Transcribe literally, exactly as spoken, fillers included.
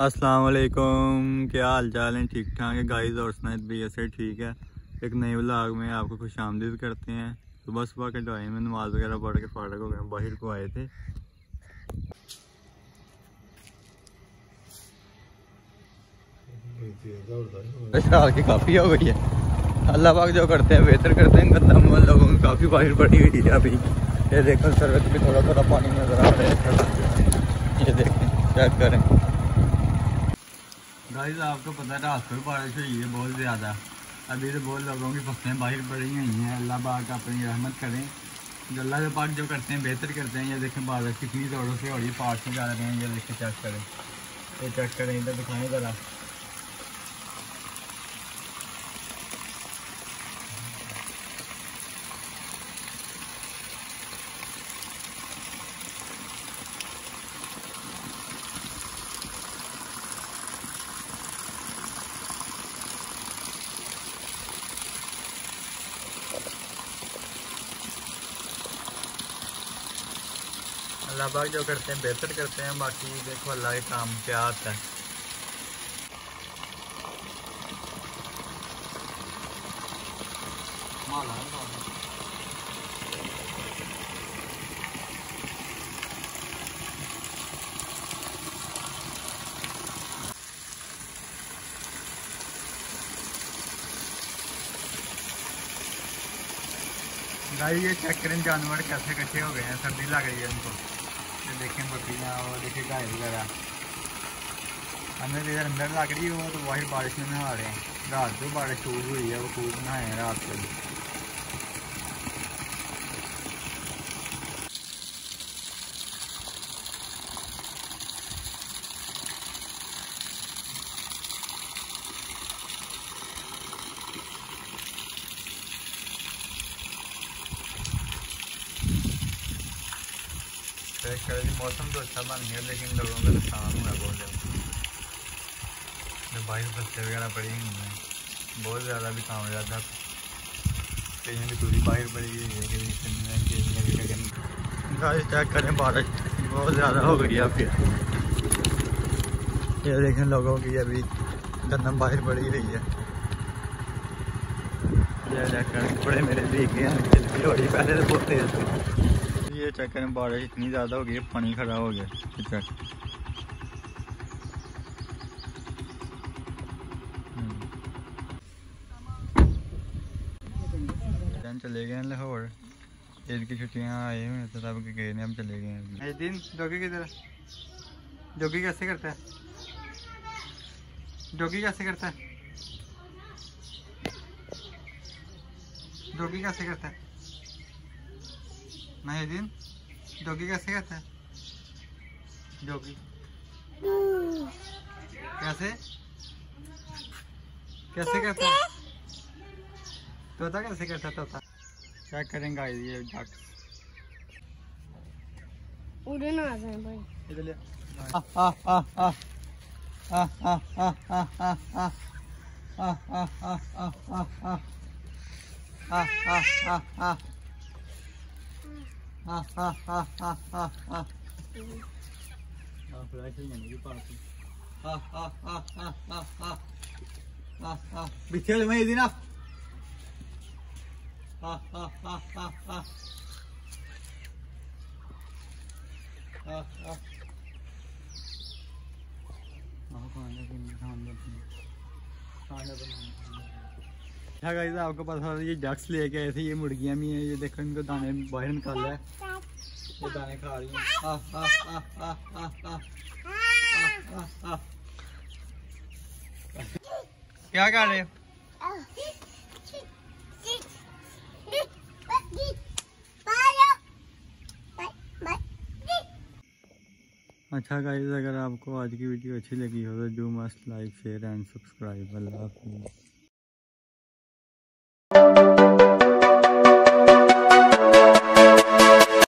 अस्सलाम वालेकुम, क्या हाल चाल है? ठीक ठाक है गाइस और सुनाए भी ऐसे ठीक है। एक नए व्लॉग में आपको खुश आमदीद करते हैं। सुबह सुबह के टाइम में नमाज वगैरह पढ़ के फाटक हो गए, बाहर को आए थे। की काफ़ी हो गई है। अल्लाह पाक जो करते हैं बेहतर करते हैं। गंदा मोल लोगों में काफ़ी बाहर पड़ी हुई है अभी। ये देखो सरहद में थोड़ा थोड़ा पानी नजर आ रहा है। ये देखें, चेक करें गाइस। आपको पता है रात को बारिश हुई है बहुत ज़्यादा। अभी तो बहुत लोगों की फसलें बाहर पड़ी हुई हैं। अल्लाह पाक अपनी रहमत करें। जो अल्लाह पाक जो करते हैं बेहतर करते हैं। ये देखें बारिश कितनी जोरों से हो रही है, पार्ट में जा रहे हैं। ये देखें, चेक करें, ये चेक करें, इधर दिखाएं ज़रा। अल्लाह पाक जो करते हैं बेहतर करते हैं। बाकी देखो अल्लाह के काम क्या आता है। गाइस ये चेक करें जानवर कैसे इकट्ठे हो गए हैं। सर्दी लग रही है उनको। ये देखें बकरियाँ और देखिए गाय वगैरह। हमें इधर अंदर लग रही है वो, तो बाहर बारिश में नहा रहे हैं। रात को बारिश शुरू हुई है, वो खूब नहाए हैं रात को। मौसम तो अच्छा बन गया, लेकिन लोगों का नुकसान हुआ बहुत ज़्यादा। बाहर फसलें वगैरह पड़ी हुई हैं बहुत ज़्यादा। भी काम हो जाता है, कहीं भी पूरी बाहर पड़ी हुई है। गाइस चेक करें, बारिश बहुत ज़्यादा हो गई है फिर। ये देखें लोगों की अभी गंदम बाहर पड़ी हुई है। ये चेक करें, कपड़े मेरे भीग गए हैं। हो रही पहले तो बहुत तेज़ थी। ये चेक करें, बारिश इतनी ज़्यादा हो गई है, पानी खड़ा हो गया। चेक चले गए हैं लाहौर। ईद की छुट्टियाँ आए हुए तो सब गए हैं, हम चले गए हैं। एक दिन डॉगी किधर? डॉगी कैसे करता है? डॉगी कैसे करता है? डॉगी कैसे करता है? महिदीन डॉगी कैसे करता है? डॉगी कैसे कैसे करता है? तोता कैसे करता है? तोता चेक करेंगे ये डक उड़े ना आ जाए भाई। इधर ले। आ आ आ आ आ आ आ आ आ आ आ आ आ आ आ आ हाँ हाँ हाँ हाँ हाँ हाँ बिछे मैं ये दिन आप हाँ हाँ हाँ हाँ हाँ हाँ हाँ हाँ गाइस आपको पता है ये डक्स लेके आए थे। ये मुर्गियाँ भी हैं। ये देखो इनको दाने बाहर निकाला है। ये दाने खा रही हैं। आ, आ, आ, आ, आ, आ, आ, आ, आ। क्या कर रहे हो? अच्छा गाइस, अगर आपको आज की वीडियो अच्छी लगी हो तो do must like share and subscribe. अल्लाह हाफिज़।